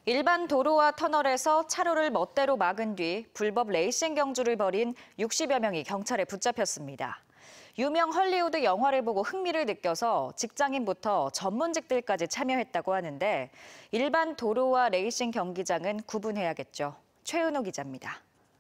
일반 도로와 터널에서 차로를 멋대로 막은 뒤 불법 레이싱 경주를 벌인 60여 명이 경찰에 붙잡혔습니다. 유명 헐리우드 영화를 보고 흥미를 느껴서 직장인부터 전문직들까지 참여했다고 하는데 일반 도로와 레이싱 경기장은 구분해야겠죠. 최은호 기자입니다.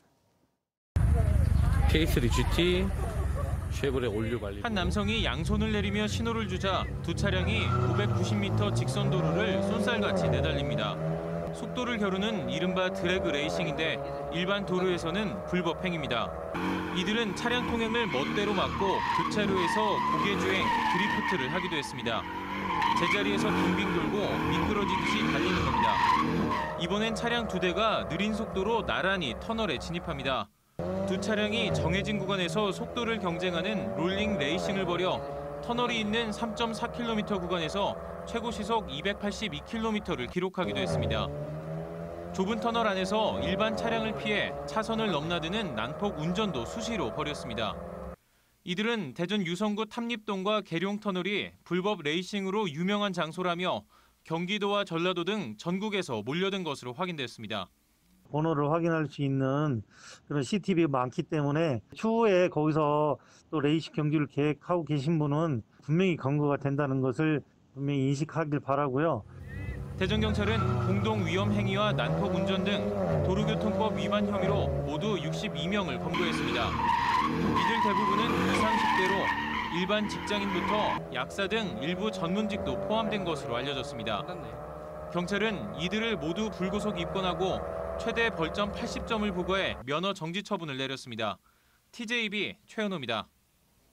K3 GT, 쉐보레 올류 발리. 한 남성이 양손을 내리며 신호를 주자 두 차량이 590m 직선 도로를 쏜살같이 내달립니다. 속도를 겨루는 이른바 드래그 레이싱인데 일반 도로에서는 불법 행위입니다. 이들은 차량 통행을 멋대로 막고 교차로에서 고개주행, 드리프트를 하기도 했습니다. 제자리에서 빙빙 돌고 미끄러지듯이 달리는 겁니다. 이번엔 차량 2대가 느린 속도로 나란히 터널에 진입합니다. 두 차량이 정해진 구간에서 속도를 경쟁하는 롤링 레이싱을 벌여 터널이 있는 3.4km 구간에서 최고 시속 282km를 기록하기도 했습니다. 좁은 터널 안에서 일반 차량을 피해 차선을 넘나드는 난폭 운전도 수시로 벌였습니다. 이들은 대전 유성구 탐립동과 계룡터널이 불법 레이싱으로 유명한 장소라며 경기도와 전라도 등 전국에서 몰려든 것으로 확인됐습니다. 번호를 확인할 수 있는 그런 CCTV가 많기 때문에 추후에 거기서 또 레이싱 경기를 계획하고 계신 분은 분명히 검거가 된다는 것을 분명히 인식하길 바라고요. 대전경찰은 공동위험행위와 난폭운전 등 도로교통법 위반 혐의로 모두 62명을 검거했습니다. 이들 대부분은 20, 30대로 일반 직장인부터 약사 등 일부 전문직도 포함된 것으로 알려졌습니다. 경찰은 이들을 모두 불구속 입건하고 최대 벌점 80점을 부과해 면허 정지 처분을 내렸습니다. TJB 최은호입니다.